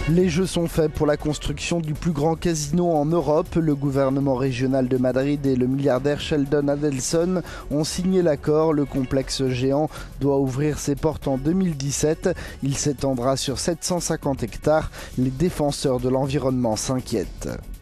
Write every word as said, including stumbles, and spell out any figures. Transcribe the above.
Les jeux sont faits pour la construction du plus grand casino en Europe. Le gouvernement régional de Madrid et le milliardaire Sheldon Adelson ont signé l'accord. Le complexe géant doit ouvrir ses portes en deux mille dix-sept. Il s'étendra sur sept cent cinquante hectares. Les défenseurs de l'environnement s'inquiètent.